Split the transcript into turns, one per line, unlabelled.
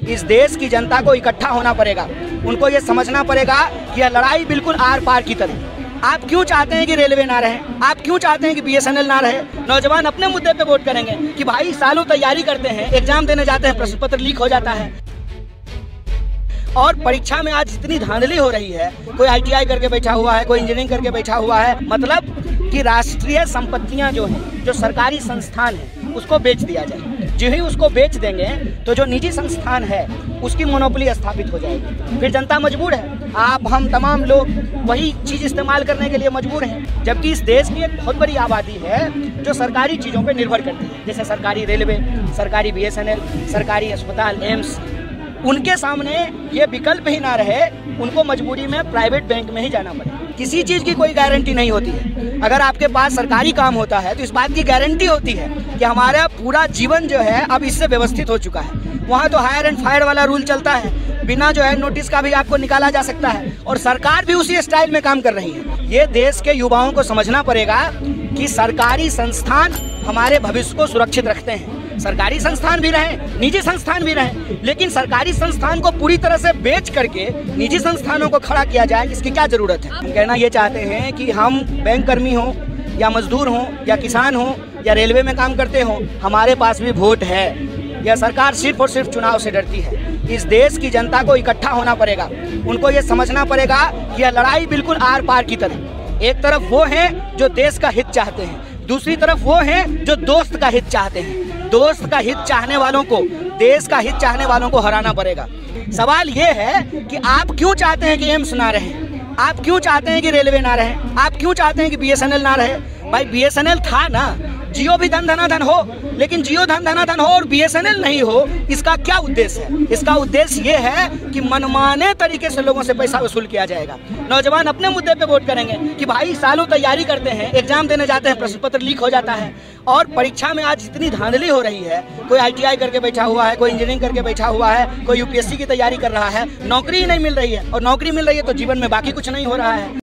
इस देश की जनता को इकट्ठा होना पड़ेगा। उनको ये समझना पड़ेगा कि यह लड़ाई बिल्कुल आर पार की तरह। आप क्यों चाहते हैं कि रेलवे ना रहे? आप क्यों चाहते हैं कि BSNL ना रहे? नौजवान अपने मुद्दे पे वोट करेंगे कि भाई सालों तैयारी करते हैं, एग्जाम देने जाते हैं, प्रश्न पत्र लीक हो जाता है और परीक्षा में आज इतनी धांधली हो रही है। कोई ITI करके बैठा हुआ है, कोई इंजीनियरिंग करके बैठा हुआ है। मतलब कि राष्ट्रीय संपत्तियां जो हैं, जो सरकारी संस्थान है, उसको बेच दिया जाए। जो ही उसको बेच देंगे तो जो निजी संस्थान है उसकी मोनोपोली स्थापित हो जाएगी। फिर जनता मजबूर है, आप हम तमाम लोग वही चीज़ इस्तेमाल करने के लिए मजबूर हैं। जबकि इस देश की एक बहुत बड़ी आबादी है जो सरकारी चीज़ों पर निर्भर करती है, जैसे सरकारी रेलवे, सरकारी BSNL, सरकारी अस्पताल, एम्स। उनके सामने ये विकल्प ही ना रहे, उनको मजबूरी में प्राइवेट बैंक में ही जाना पड़े। किसी चीज़ की कोई गारंटी नहीं होती है। अगर आपके पास सरकारी काम होता है तो इस बात की गारंटी होती है कि हमारा पूरा जीवन जो है अब इससे व्यवस्थित हो चुका है। वहाँ तो हायर एंड फायर वाला रूल चलता है, बिना जो है नोटिस का भी आपको निकाला जा सकता है और सरकार भी उसी स्टाइल में काम कर रही है। ये देश के युवाओं को समझना पड़ेगा कि सरकारी संस्थान हमारे भविष्य को सुरक्षित रखते हैं। सरकारी संस्थान भी रहें, निजी संस्थान भी रहें, लेकिन सरकारी संस्थान को पूरी तरह से बेच करके निजी संस्थानों को खड़ा किया जाए, इसकी क्या जरूरत है? हम कहना ये चाहते हैं कि हम बैंक कर्मी हों या मजदूर हों या किसान हों या रेलवे में काम करते हों, हमारे पास भी वोट है। यह सरकार सिर्फ और सिर्फ चुनाव से डरती है। इस देश की जनता को इकट्ठा होना पड़ेगा। उनको ये समझना पड़ेगा कि यह लड़ाई बिल्कुल आर पार की तरह। एक तरफ वो हैं जो देश का हित चाहते हैं, दूसरी तरफ वो हैं जो दोस्त का हित चाहते हैं। दोस्त का हित चाहने वालों को, देश का हित चाहने वालों को हराना पड़ेगा। सवाल ये है कि आप क्यों चाहते हैं कि एम्स ना रहे? आप क्यों चाहते हैं कि रेलवे ना रहे? आप क्यों चाहते हैं कि BSNL ना रहे? भाई BSNL था ना, जियो भी धन धनाधन हो, लेकिन जियो धन धनाधन हो और BSNL नहीं हो, इसका क्या उद्देश्य है? इसका उद्देश्य ये है कि मनमाने तरीके से लोगों से पैसा वसूल किया जाएगा। नौजवान अपने मुद्दे पे वोट करेंगे कि भाई सालों तैयारी करते हैं, एग्जाम देने जाते हैं, प्रश्न पत्र लीक हो जाता है और परीक्षा में आज इतनी धांधली हो रही है। कोई ITI करके बैठा हुआ है, कोई इंजीनियरिंग करके बैठा हुआ है, कोई UPSC की तैयारी कर रहा है, नौकरी ही नहीं मिल रही है और नौकरी मिल रही है तो जीवन में बाकी कुछ नहीं हो रहा है।